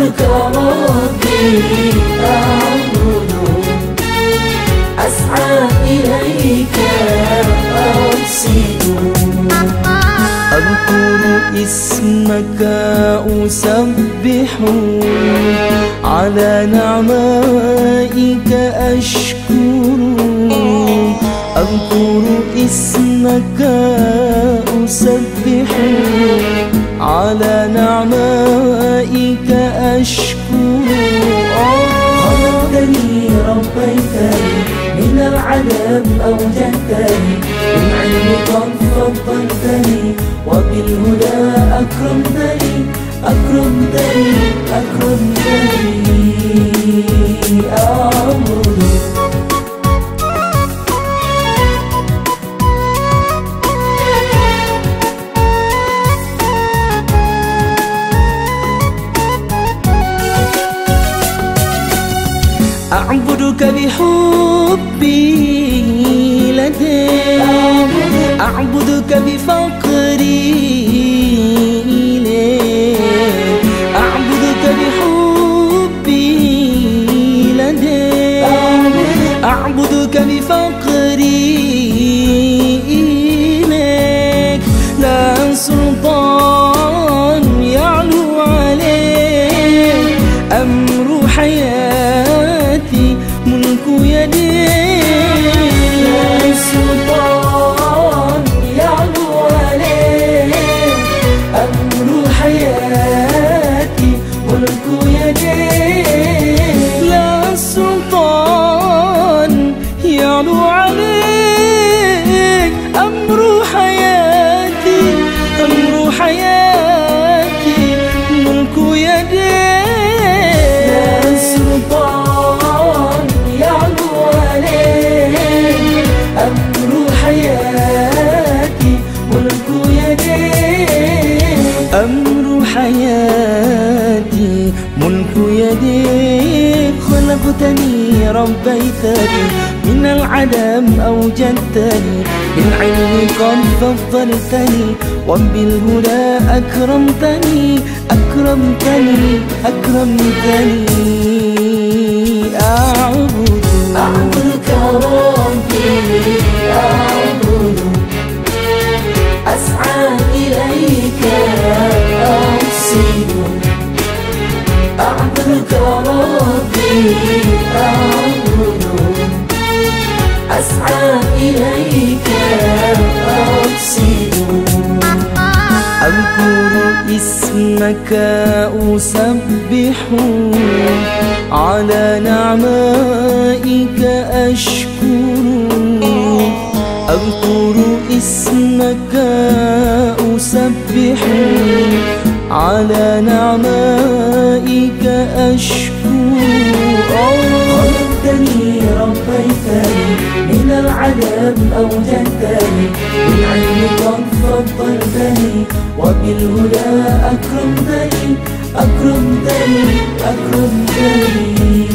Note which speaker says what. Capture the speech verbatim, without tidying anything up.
Speaker 1: أعبدك ربي أعبد، أسعى إليك أقصد،
Speaker 2: أذكر اسمك أسبح، على نعمائك أشكر. أذكر اسمك أسبح، على نعمائك أشكر.
Speaker 1: خلقتني ربيتني من العدم أوجدتني، بالعلم قد فضلتني وبالهدى أكرمتني أكرمتني أكرمتني أعبد.
Speaker 2: أعبدك بحبي لديك، أعبدك بفقري إليك، أعبدك بحبي لديك، أعبدك بفقري إليك. لا سلطان يعلو عليك، أمر حياتي ملك يديك.
Speaker 1: لا سلطان يعلو عليك، أمر حياتي ملك يديك.
Speaker 2: لا سلطان يعلو عليك، أمر حياتي أمر حياتي ملك يديك.
Speaker 1: لا سلطان يعلو عليك، أمر حياتي ملك يديك.
Speaker 2: أمر حياتي ملك يديك. خلقتني ربيتني من العدم أوجدتني، بالعلم قد فضلتني وبالهدى أكرمتني أكرمتني أكرمتني أعبد.
Speaker 1: أعبدك ربي أعبد، أسعى إليك أقصد. أعبدك ربي أعبد، أسعى إليك أقصد.
Speaker 2: أذكر اسمك أسبح، على نعمائك أشكر. أذكر اسمك أسبح، على نعمائك أشكر.
Speaker 1: خلقتني ربيتني من العدم أوجدتني، بالعلم قد فضلتني وبالهدى أكرمتني أكرمتني أكرمتني